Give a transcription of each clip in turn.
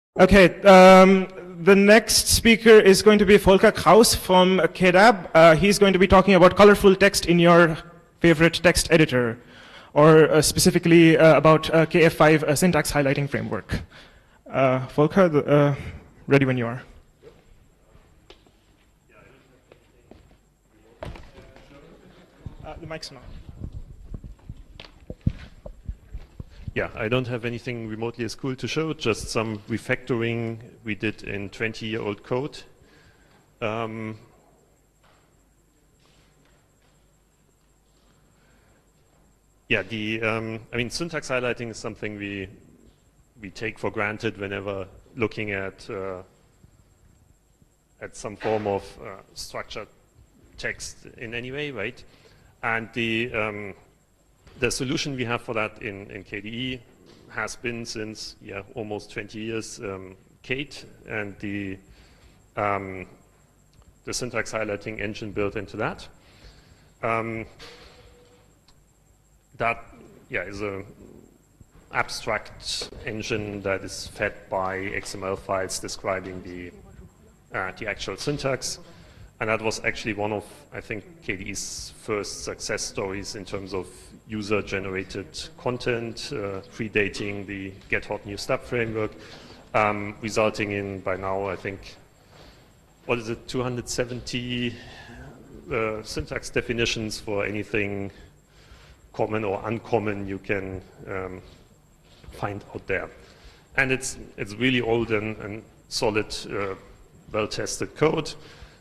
Okay, the next speaker is going to be Volker Kraus from KDAB. He's going to be talking about colorful text in your favorite text editor, or specifically about KF5 syntax highlighting framework. Volker, ready when you are. The mic's not. Yeah, I don't have anything remotely as cool to show, just some refactoring we did in 20-year-old code. Yeah, I mean, syntax highlighting is something we take for granted whenever looking at some form of structured text in any way, right? And the solution we have for that in KDE has been since almost 20 years Kate and the syntax highlighting engine built into that. That is an abstract engine that is fed by XML files describing the actual syntax. And that was actually one of, I think, KDE's first success stories in terms of user-generated content, predating the Get Hot New Stuff framework, resulting in, by now, I think, 270 syntax definitions for anything common or uncommon you can find out there. And it's really old and solid, well-tested code.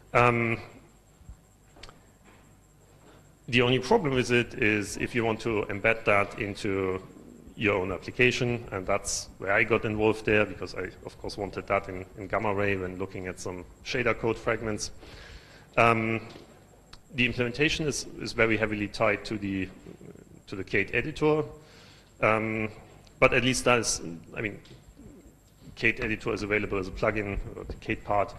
The only problem with it is if you want to embed that into your own application, and that's where I got involved there, because I, of course, wanted that in Gamma Ray when looking at some shader code fragments. The implementation is very heavily tied to the Kate editor, but at least that is, I mean, Kate editor is available as a plugin, or the Kate part.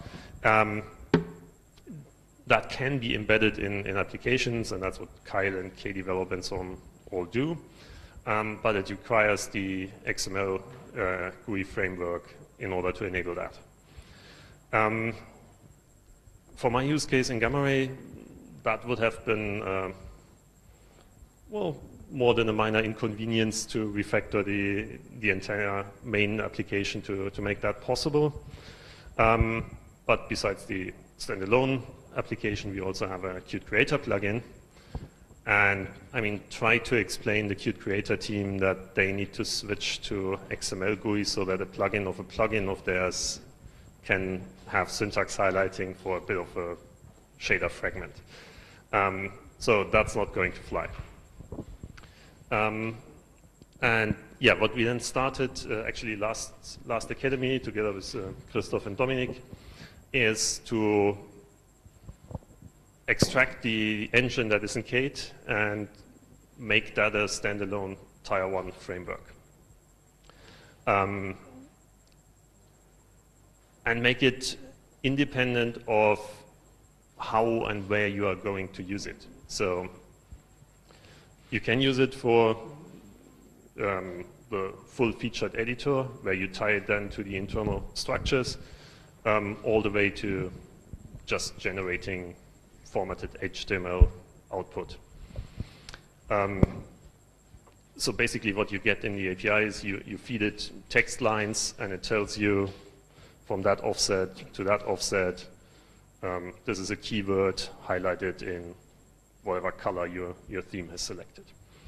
That can be embedded in applications, and that's what Kyle and KDevelop and so on all do. But it requires the XML GUI framework in order to enable that. For my use case in Gamma Ray, that would have been, well, more than a minor inconvenience to refactor the entire main application to make that possible. But besides the standalone application, we also have a Qt Creator plugin. And I mean, try to explain the Qt Creator team that they need to switch to XML GUI so that a plugin of theirs can have syntax highlighting for a bit of a shader fragment. So that's not going to fly. And yeah, what we then started actually last Academy together with Christoph and Dominic is to extract the engine that is in Kate and make that a standalone Tier 1 framework. And make it independent of how and where you are going to use it. So you can use it for the full-featured editor, where you tie it then to the internal structures, all the way to just generating formatted HTML output. So basically what you get in the API is you feed it text lines, and it tells you from that offset to that offset, this is a keyword highlighted in whatever color your theme has selected.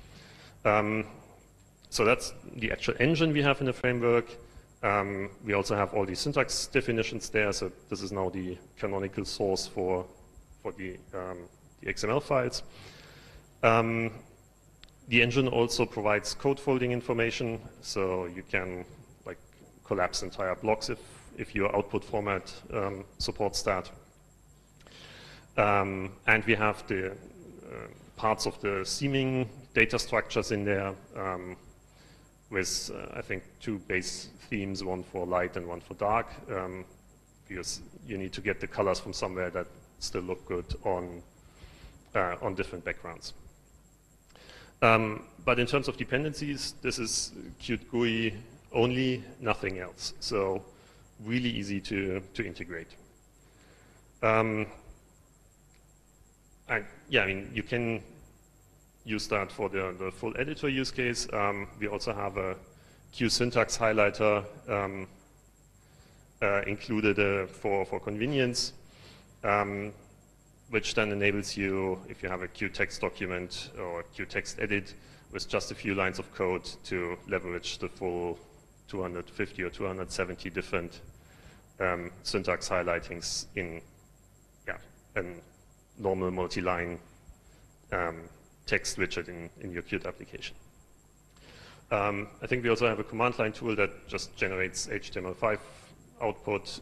So that's the actual engine we have in the framework. We also have all the syntax definitions there, so this is now the canonical source for the XML files. The engine also provides code folding information, so you can like collapse entire blocks if your output format supports that. And we have the parts of the theming data structures in there with, I think, 2 base themes, one for light and one for dark, because you need to get the colors from somewhere that still look good on different backgrounds. But in terms of dependencies, this is Qt GUI only, nothing else. So really easy to integrate. Yeah, I mean, you can use that for the full editor use case. We also have a QSyntax highlighter included for convenience, which then enables you, if you have a QText document or QText edit with just a few lines of code, to leverage the full 250 or 270 different syntax highlightings in a normal multi-line text widget in your Qt application. I think we also have a command line tool that just generates HTML5 output,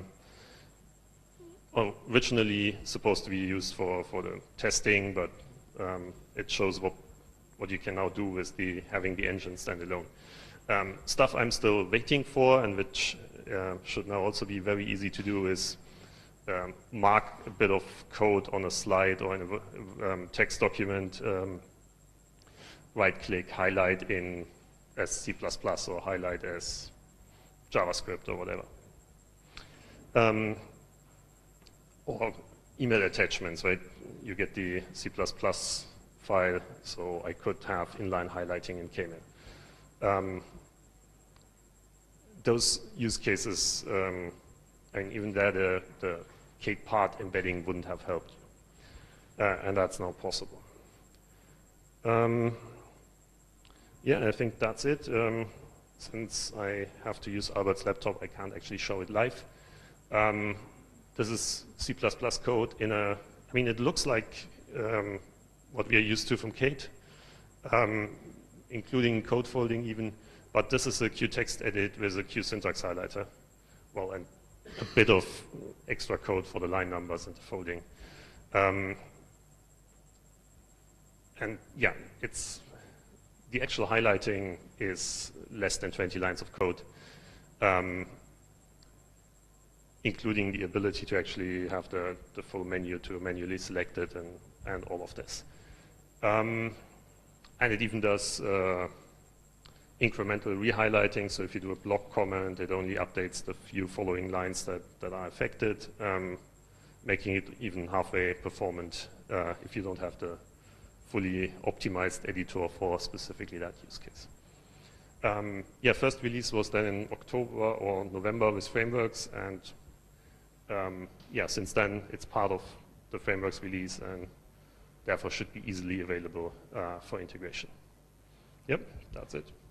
originally supposed to be used for the testing, but it shows what you can now do with having the engine standalone. Stuff I'm still waiting for, and which should now also be very easy to do, is mark a bit of code on a slide or in a text document, right-click, highlight as C++ or highlight as JavaScript or whatever. Or email attachments, right? You get the C++ file, so I could have inline highlighting in Kml. Those use cases, and even there, the Kate part embedding wouldn't have helped, and that's now possible. Yeah, I think that's it. Since I have to use Albert's laptop, I can't actually show it live. This is C++ code I mean, it looks like what we are used to from Kate, including code folding even, but this is a QText edit with a QSyntax highlighter. Well, and a bit of extra code for the line numbers and the folding. And yeah, the actual highlighting is less than 20 lines of code, including the ability to actually have the full menu to manually select it and all of this. And it even does incremental re-highlighting, so if you do a block comment, it only updates the few following lines that are affected, making it even halfway performant if you don't have the fully optimized editor for specifically that use case. Yeah, first release was then in October or November with frameworks, and yeah, since then it's part of the frameworks release and therefore should be easily available for integration. Yep, that's it.